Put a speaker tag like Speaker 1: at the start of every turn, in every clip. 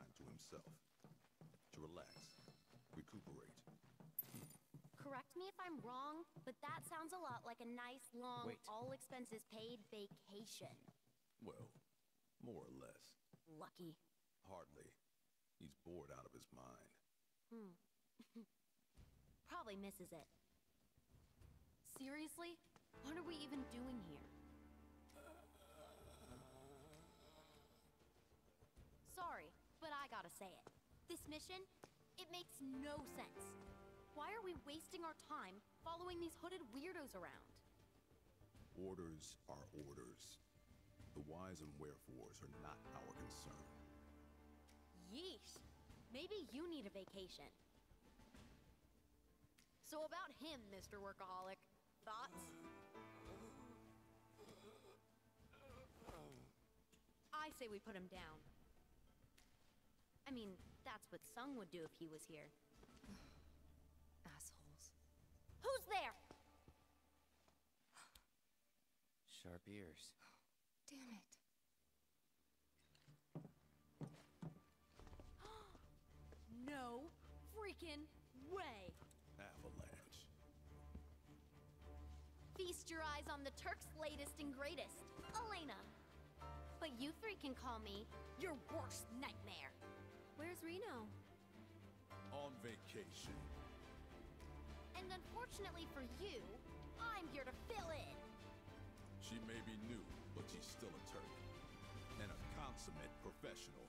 Speaker 1: time to himself. To relax, recuperate.
Speaker 2: Correct me if I'm wrong, but that sounds a lot like a nice, long,
Speaker 3: Wait.
Speaker 2: all-expenses-paid vacation.
Speaker 1: Well, more or less.
Speaker 2: Lucky.
Speaker 1: Hardly. He's bored out of his mind.
Speaker 2: Probably misses it. Seriously? What are we even doing here? Sorry, but I gotta say it. This mission, it makes no sense. Why are we wasting our time following these hooded weirdos around?
Speaker 1: Orders are orders. The whys and wherefores are not our concern.
Speaker 2: Yeesh. Maybe you need a vacation. So about him, Mr. Workaholic. Thoughts? I say we put him down. I mean, that's what Sung would do if he was here.
Speaker 4: Assholes.
Speaker 2: Who's there?
Speaker 3: Sharp ears.
Speaker 4: Damn it.
Speaker 2: No freaking way.
Speaker 1: Avalanche.
Speaker 2: Feast your eyes on the Turk's latest and greatest, Elena. But you three can call me your worst nightmare. Where's Reno?
Speaker 1: On vacation.
Speaker 2: And unfortunately for you, I'm here to fill in.
Speaker 1: She may be new, but she's still a Turk. And a consummate professional.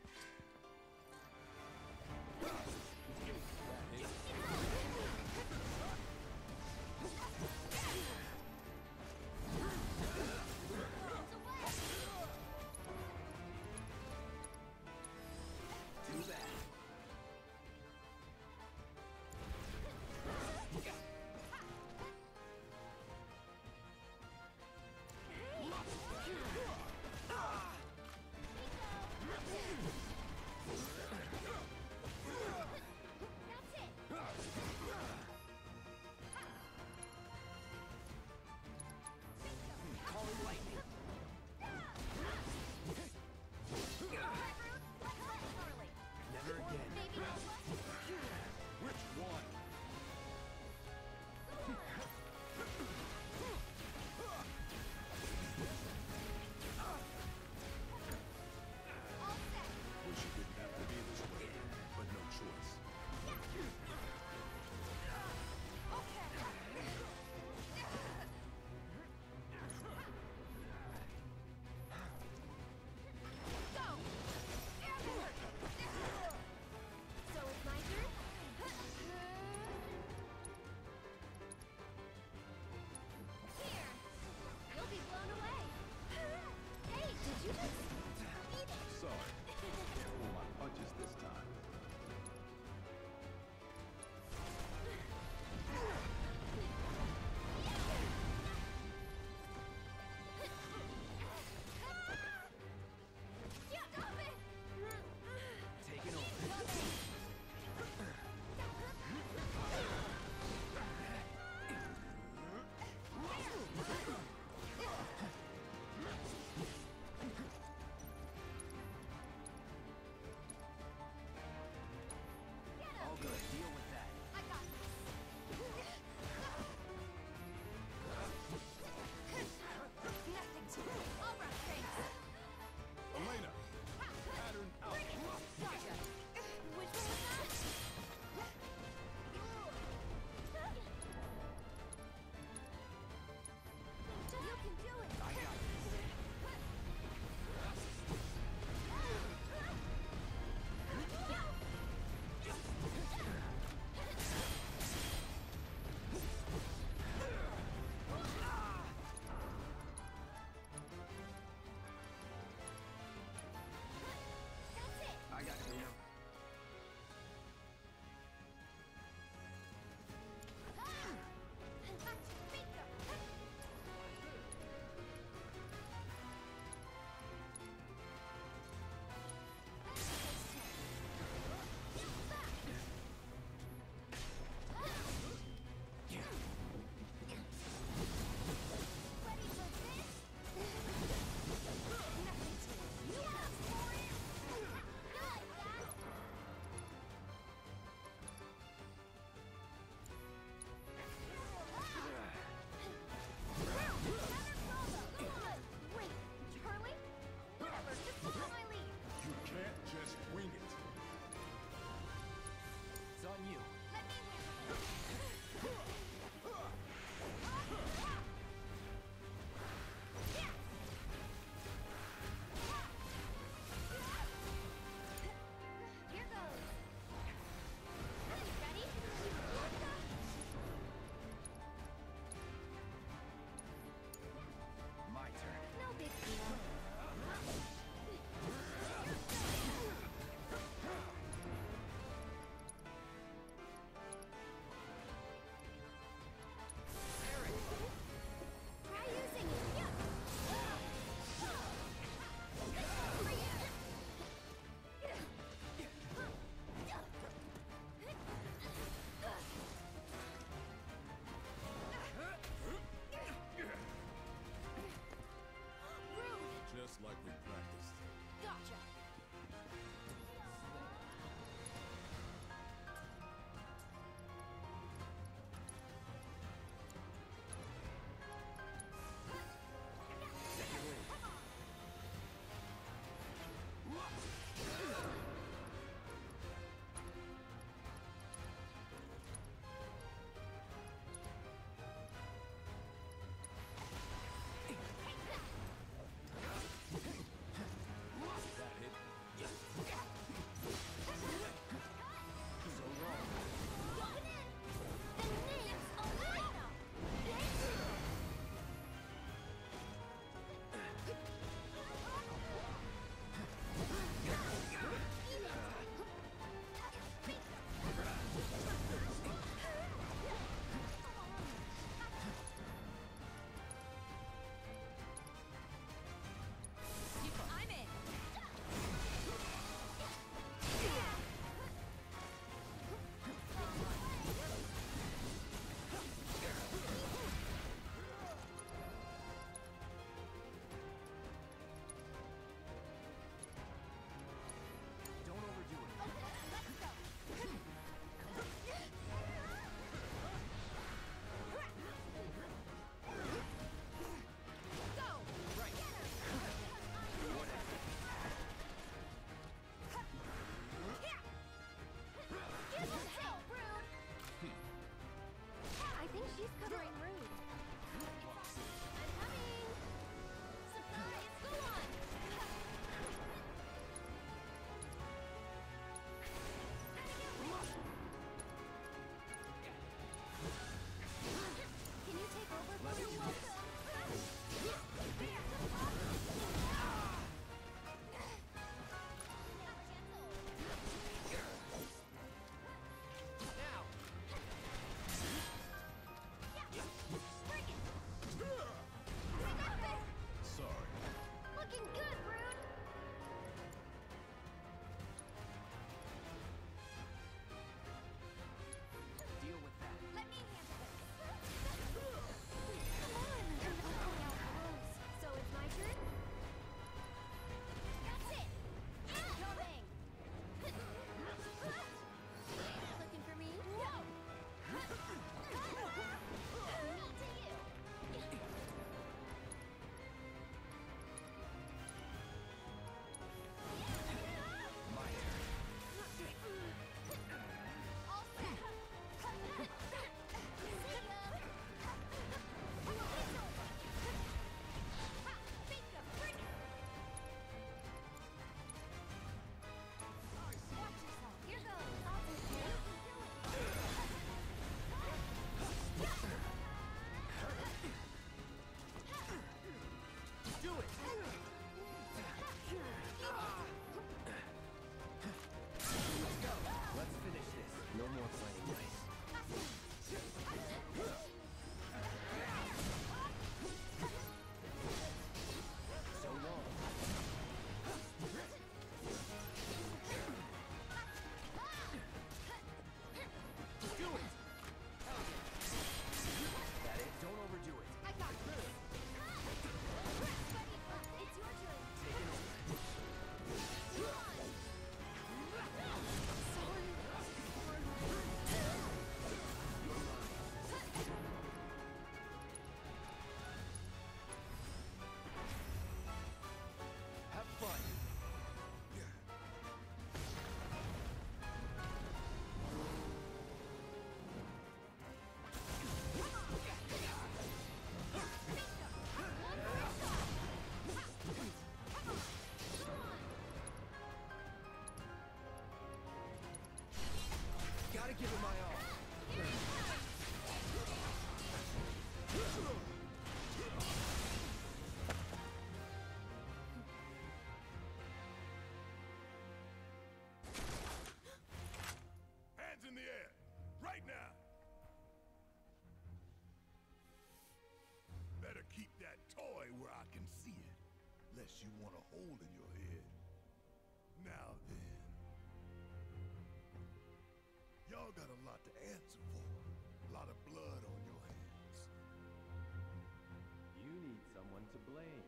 Speaker 3: Too bad. on you.
Speaker 2: Let me handle it. Here goes. Ready?
Speaker 3: My turn.
Speaker 2: No big deal.
Speaker 4: Gotta give it my all.
Speaker 1: Hands in the air, right now! Better keep that toy where I can see it, lest you want a hole in your head. Now then. Y'all got a lot to answer for. A lot of blood on your hands.
Speaker 5: You need someone to blame.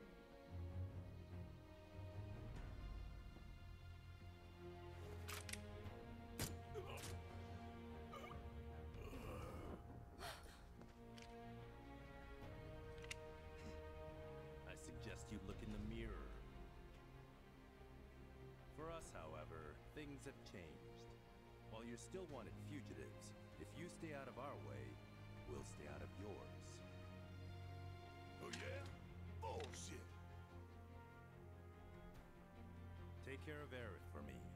Speaker 5: I suggest you look in the mirror. For us, however, things have changed. While you're still wanted fugitives, if you stay out of our way, we'll stay out of yours.
Speaker 1: Oh yeah? Bullshit!
Speaker 5: Take care of Aerith for me.